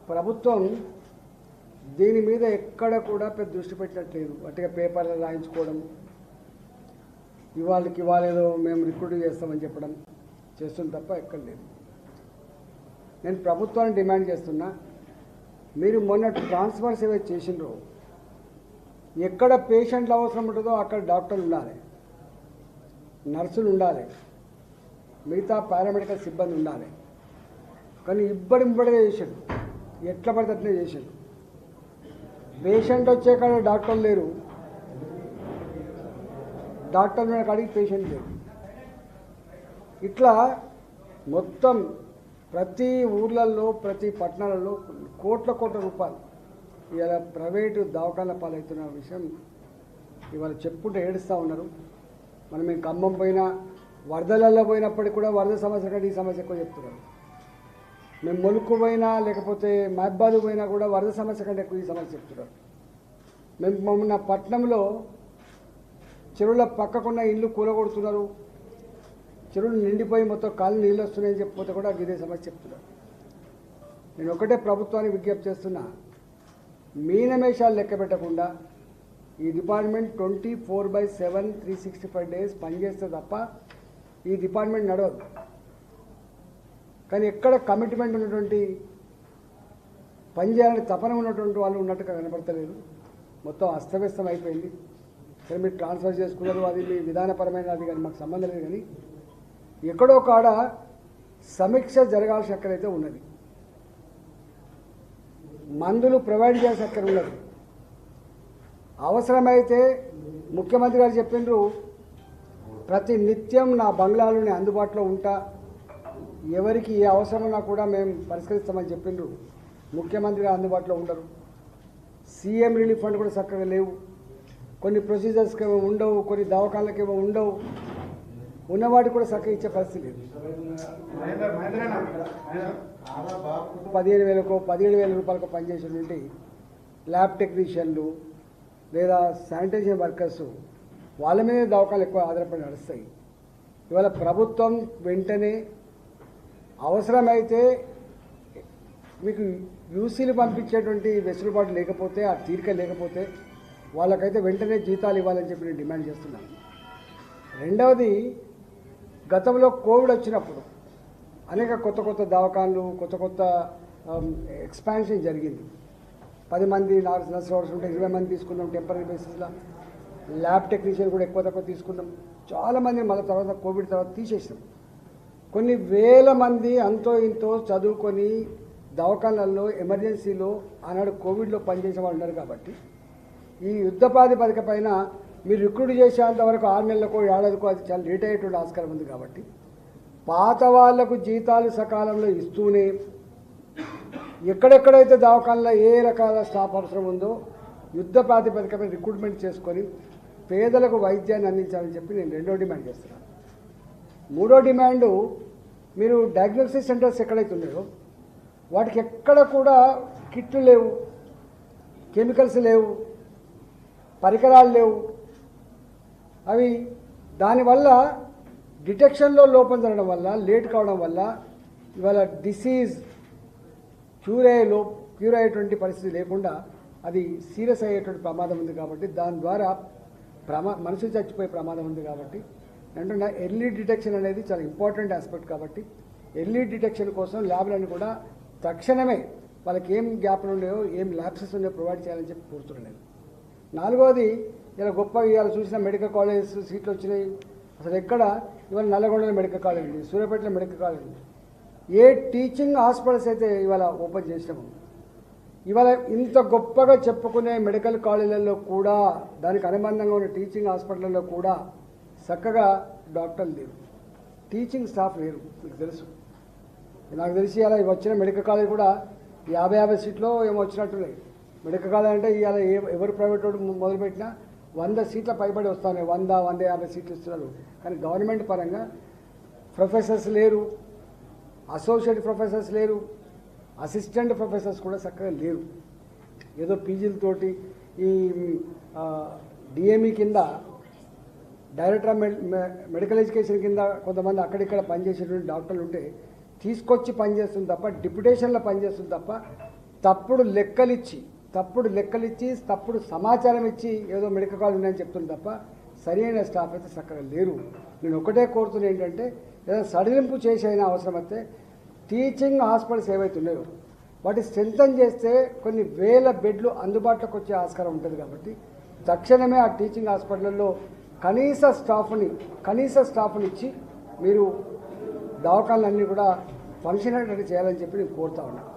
ప్రభుత్వం దీని మీద ఎక్కడ కూడా పెద్ద దృష్టి పెట్టట్లేదు. అట్టిగా పేపర్లు రాయించుకోవడం, ఇవాళకి ఇవాళేదో మేము రిక్రూట్ చేస్తామని చెప్పడం చేస్తుంది తప్ప ఎక్కడ లేదు. నేను ప్రభుత్వాన్ని డిమాండ్ చేస్తున్నా, మీరు మొన్న ట్రాన్స్ఫర్స్ ఏవైతే చేసిండ్రో ఎక్కడ పేషెంట్లు అవసరం ఉంటుందో అక్కడ డాక్టర్లు ఉండాలి, నర్సులు ఉండాలి, మిగతా పారామెడికల్ సిబ్బంది ఉండాలి. కానీ ఇబ్బడిగా చేశాడు, ఎట్లా పడితే అట్లే చేశాడు. పేషెంట్ వచ్చే కాడ డాక్టర్లు లేరు, డాక్టర్లు ఉన్న కాడికి పేషెంట్ లేరు. ఇట్లా మొత్తం ప్రతి ఊర్లలో ప్రతి పట్టణాలలో కోట్ల రూపాయలు ఇవాళ ప్రైవేటు దవాఖాన పాలవుతున్న విషయం ఇవాళ చెప్పుకుంటే ఏడుస్తూ ఉన్నారు. మనం మేము ఖమ్మం పోయినా వరదలలో పోయినప్పటికీ కూడా వరద సమస్య కంటే ఈ సమస్య ఎక్కువ చెప్తున్నారు. మేము ములుకు పోయినా లేకపోతే మహబాద్ పోయినా కూడా వరద సమస్య కంటే ఎక్కువ ఈ సమస్య చెప్తున్నారు. మేము మొన్న పట్టణంలో చెరువుల పక్కకున్న ఇల్లు కూలగొడుతున్నారు, చెరువులు నిండిపోయి మొత్తం కాళ్ళు నీళ్ళు వస్తున్నాయని చెప్పిపోతే కూడా ఇదే సమస్య చెప్తున్నారు. నేను ఒకటే ప్రభుత్వానికి విజ్ఞప్తి చేస్తున్నా, మీనమేషాలు లెక్క పెట్టకుండా ఈ డిపార్ట్మెంట్ 24/7 365 days పనిచేస్తే తప్ప ఈ డిపార్ట్మెంట్ నడవదు. కానీ ఎక్కడ కమిట్మెంట్ ఉన్నటువంటి పనిచేయాలని తపన ఉన్నటువంటి వాళ్ళు ఉన్నట్టుగా కనపడతలేదు. మొత్తం అస్తవ్యస్తం అయిపోయింది. సరే మీరు ట్రాన్స్ఫర్ చేసుకున్నారు, అది మీ విధానపరమైన అది కానీ మాకు సంబంధం లేదు. కానీ ఎక్కడో కాడ సమీక్ష జరగాల్సిన అక్కడైతే ఉన్నది, మందులు ప్రొవైడ్ చేయాల్సిన అక్కడ ఉన్నది. అవసరమైతే ముఖ్యమంత్రి గారు చెప్పిండ్రు, ప్రతి నిత్యం నా బంగ్లాలోనే అందుబాటులో ఉంటా, ఎవరికి ఏ అవసరమన్నా కూడా మేము పరిష్కరిస్తామని చెప్పిండ్రు. ముఖ్యమంత్రి గారు అందుబాటులో ఉండరు. సీఎం రిలీఫ్ ఫండ్ కూడా చక్కగా లేవు, కొన్ని ప్రొసీజర్స్కి ఏమో ఉండవు, కొన్ని దవాఖానలకు ఏమో ఉండవు, ఉన్నవాటికి కూడా చక్కగా ఇచ్చే పరిస్థితి లేదు. 15,000కో 17,000 రూపాయలకు పనిచేసేటువంటి ల్యాబ్ టెక్నీషియన్లు లేదా శానిటైజేషన్ వర్కర్స్ వాళ్ళ మీద దవాఖానలు ఎక్కువ ఆధారపడి నడుస్తాయి. ఇవాళ ప్రభుత్వం వెంటనే అవసరమైతే మీకు యూసీలు పంపించేటువంటి వెసులుబాటు లేకపోతే, ఆ తీరిక లేకపోతే వాళ్ళకైతే వెంటనే జీతాలు ఇవ్వాలని చెప్పి నేను డిమాండ్ చేస్తున్నాను. రెండవది, గతంలో కోవిడ్ వచ్చినప్పుడు అనేక కొత్త దవాఖానలు కొత్త ఎక్స్పాన్షన్ జరిగింది. 10 మంది నర్స్ ఉంటే 20 మంది తీసుకున్నాం టెంపరీ బేసిస్లో. ల్యాబ్ టెక్నీషియన్ కూడా ఎక్కువ తక్కువ తీసుకున్నాం. చాలామంది మళ్ళీ తర్వాత కోవిడ్ తర్వాత తీసేసాం. కొన్ని వేల మంది అంతో ఇంతో చదువుకొని దవాఖానల్లో ఎమర్జెన్సీలో ఆనాడు కోవిడ్లో పనిచేసే వాళ్ళు ఉన్నారు. కాబట్టి ఈ యుద్ధ ప్రాతిపదిక పైన మీరు రిక్రూట్ చేసేంత వరకు 6 నెలలకు 7 ఏడాదికో అది చాలా లేట్ అయ్యేటువంటి ఆస్కారం ఉంది. కాబట్టి పాత వాళ్లకు జీతాలు సకాలంలో ఇస్తూనే ఎక్కడెక్కడైతే దవాఖానలో ఏ రకాల స్టాఫ్ అవసరం ఉందో యుద్ధ ప్రాతిపదికపై రిక్రూట్మెంట్ చేసుకొని పేదలకు వైద్యాన్ని అందించాలని చెప్పి నేను రెండో డిమాండ్ చేస్తున్నాను. మూడో డిమాండు, మీరు డయాగ్నోసిస్ సెంటర్స్ ఎక్కడైతే ఉన్నాయో వాటికి ఎక్కడ కూడా కిట్లు లేవు, కెమికల్స్ లేవు, పరికరాలు లేవు. అవి దానివల్ల డిటెక్షన్లో లోపం జరగడం వల్ల, లేట్ కావడం వల్ల ఇవాళ డిసీజ్ క్యూర్ అయ్యేటువంటి పరిస్థితి లేకుండా అది సీరియస్ అయ్యేటువంటి ప్రమాదం ఉంది. కాబట్టి దాని ద్వారా మనుషులు చచ్చిపోయే ప్రమాదం ఉంది. కాబట్టి అంటే ఎర్లీ డిటెక్షన్ అనేది చాలా ఇంపార్టెంట్ ఆస్పెక్ట్. కాబట్టి ఎర్లీ డిటెక్షన్ కోసం ల్యాబ్లను కూడా తక్షణమే వాళ్ళకి ఏం గ్యాప్లు ఉన్నాయో, ఏం ల్యాబ్సెస్ ఉన్నాయో ప్రొవైడ్ చేయాలని చెప్పి కోరుతున్నాను. నాలుగోది, ఇలా గొప్పగా ఇవాళ చూసిన మెడికల్ కాలేజెస్ సీట్లు వచ్చినాయి. అసలు ఎక్కడ ఇవాళ నల్లగొండలో మెడికల్ కాలేజ్ ఉంది, సూర్యాపేటలో మెడికల్ కాలేజ్ ఉంది. ఏ టీచింగ్ హాస్పిటల్స్ అయితే ఇవాళ ఓపెన్ చేసినాము, ఇవాళ ఇంత గొప్పగా చెప్పుకునే మెడికల్ కాలేజీలలో కూడా, దానికి అనుబంధంగా ఉన్న టీచింగ్ హాస్పిటల్లో కూడా చక్కగా డాక్టర్లు లేరు, టీచింగ్ స్టాఫ్ లేరు. మీకు తెలుసు, నాకు తెలిసి అలా వచ్చిన మెడికల్ కాలేజ్ కూడా 50 సీట్లు ఏమో వచ్చినట్టున్నాయి. మెడికల్ కాలేజ్ అంటే ఇవాళ ఎవరు ప్రైవేట్ వాడు మొదలుపెట్టినా 100 సీట్ల పైబడి వస్తున్నాయి, 100-150 సీట్లు ఇస్తున్నారు. కానీ గవర్నమెంట్ పరంగా ప్రొఫెసర్స్ లేరు, అసోసియేట్ ప్రొఫెసర్స్ లేరు, అసిస్టెంట్ ప్రొఫెసర్స్ కూడా చక్కగా లేరు. ఏదో పీజీలతోటి ఈ డిఎంఈ కింద డైరెక్టర్ ఆఫ్ మెడికల్ ఎడ్యుకేషన్ కింద కొంతమంది అక్కడిక్కడ పనిచేసేటువంటి డాక్టర్లు ఉంటే తీసుకొచ్చి పనిచేస్తుంది తప్ప, డిప్యుటేషన్లో పనిచేస్తుంది తప్ప తప్పుడు లెక్కలిచ్చి తప్పుడు సమాచారం ఇచ్చి ఏదో మెడికల్ కాలేజ్ ఉన్నాయని చెప్తుంది తప్ప సరైన స్టాఫ్ అయితే చక్కగా లేరు. నేను ఒకటే కోరుతున్నా ఏంటంటే ఏదైనా సడలింపు చేసైనా అవసరమైతే టీచింగ్ హాస్పిటల్స్ ఏవైతే ఉన్నాయో వాటి స్ట్రెంథన్ చేస్తే కొన్ని వేల బెడ్లు అందుబాటులోకి వచ్చే ఆస్కారం ఉంటుంది. కాబట్టి తక్షణమే ఆ టీచింగ్ హాస్పిటల్లో కనీస స్టాఫ్ని ఇచ్చి మీరు దవాఖానలన్నీ కూడా ఫంక్షన్ అయ్యేటట్టు చేయాలని చెప్పి నేను కోరుతా ఉన్నా.